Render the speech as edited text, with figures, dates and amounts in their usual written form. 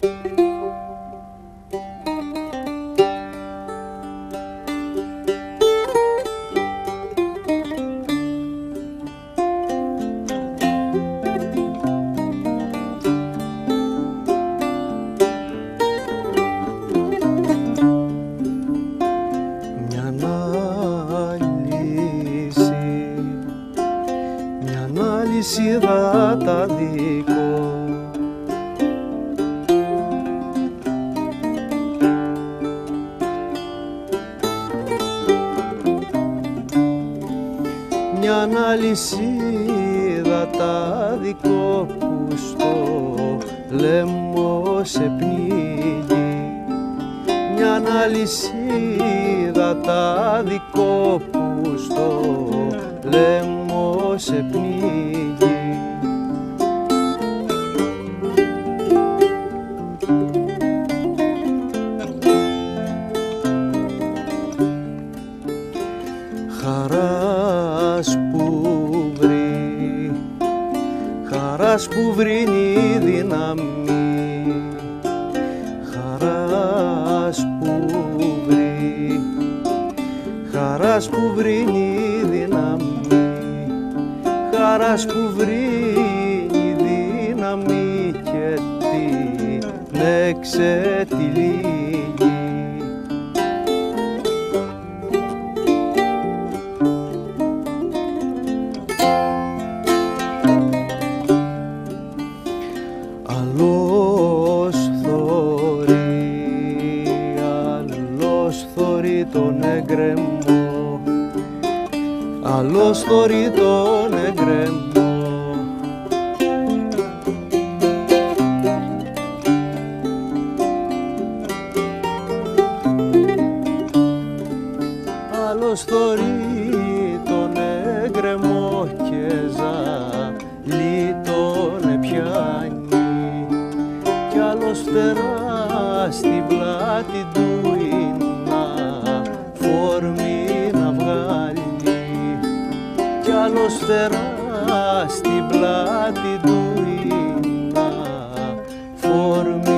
Είδα τα δικό μια αλυσίδα τα δικό που στο λαιμό σε πνίγει, μια αλυσίδα τα δικό που στο λαιμό σε πνίγει. Χαράς που βρίνει δύναμη, χαράς που βρίνει δύναμη, χαράς που βρίνει δύναμη και την εξετυλίγει. Τον εγκρεμό, άλλος θωρεί τον εγκρεμό. Άλλος θωρεί τον εγκρεμό και ζαλί τον επιάνει, κι άλλος φτερά στην πλάτη του να βγάλει, κι άλλος φτερά στην πλάτη του είναι φορμή